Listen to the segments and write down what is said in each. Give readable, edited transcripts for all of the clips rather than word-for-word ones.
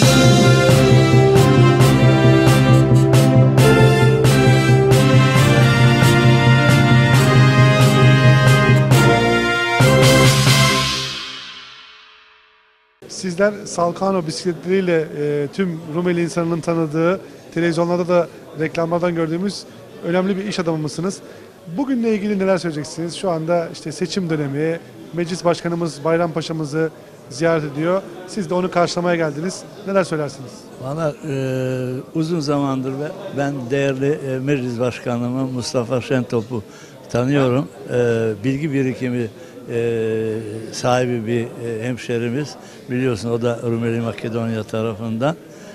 Sizler Salkano bisikletleriyle tüm Rumeli insanının tanıdığı, televizyonlarda da reklamlardan gördüğümüz önemli bir iş adamı mısınız? Bugünle ilgili neler söyleyeceksiniz? Şu anda işte seçim dönemi, Meclis Başkanımız Bayrampaşa'mızı ziyaret ediyor. Siz de onu karşılamaya geldiniz. Neler söylersiniz? Valla uzun zamandır ben değerli Meclis Başkanımı Mustafa Şentop'u tanıyorum. Bilgi birikimi sahibi bir hemşerimiz. Biliyorsun o da Rumeli Makedonya tarafından.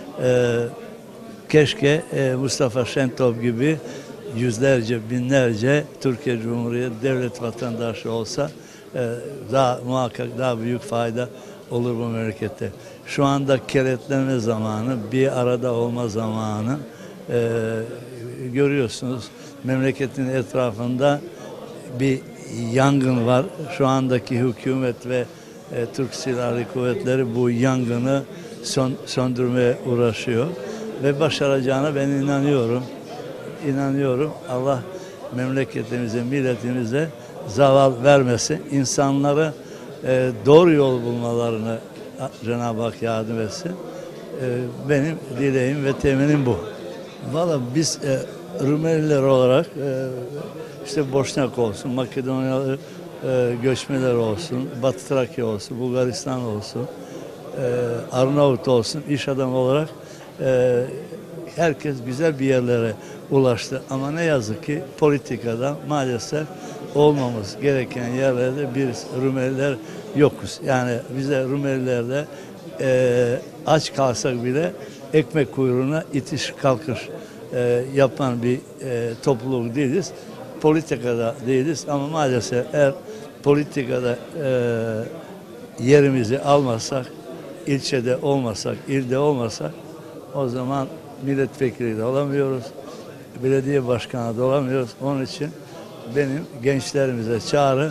Keşke Mustafa Şentop gibi yüzlerce, binlerce Türkiye Cumhuriyeti devlet vatandaşı olsa daha muhakkak daha büyük fayda olur bu memlekette. Şu anda kenetlenme zamanı, bir arada olma zamanı. Görüyorsunuz memleketin etrafında bir yangın var. Şu andaki hükümet ve Türk Silahlı Kuvvetleri bu yangını söndürmeye uğraşıyor ve başaracağına ben inanıyorum. İnanıyorum. Allah memleketimize, milletimize zaval vermesin. İnsanları doğru yol bulmalarını Cenab-ı Hak yardım etsin. Benim dileğim ve temennim bu. Valla biz Rumeliler olarak işte Boşnak olsun, Makedonyalı göçmeler olsun, Batı Trakya olsun, Bulgaristan olsun, Arnavut olsun, iş adamı olarak herkes güzel bir yerlere ulaştı. Ama ne yazık ki politikada maalesef olmamız gereken yerlerde biz Rumeliler yokuz. Yani bize Rumelilerde aç kalsak bile ekmek kuyruğuna itiş kalkış yapan bir topluluk değiliz. Politikada değiliz ama maalesef eğer politikada yerimizi almazsak, ilçede olmasak, ilde olmasak o zaman milletvekili de olamıyoruz, belediye başkanı da olamıyoruz. Onun için benim gençlerimize çağrı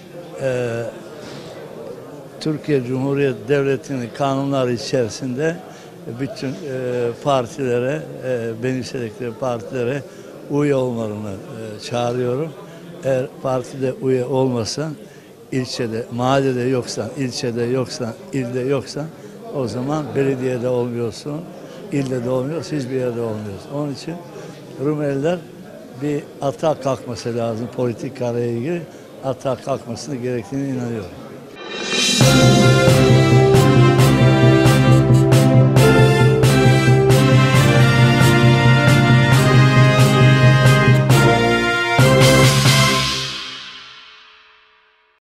Türkiye Cumhuriyeti Devleti'nin kanunları içerisinde bütün partilere, benimsedikleri partilere üye olmalarını çağırıyorum. Eğer partide üye olmasan, ilçede, mahallede yoksan, ilçede yoksan, ilde yoksan o zaman belediyede olmuyorsun, ilde de olmuyorsun, hiçbir yerde olmuyorsun. Onun için Rumeliler bir atağa kalkması lazım politikayla ilgili. Atağa kalkmasını gerektiğine inanıyorum.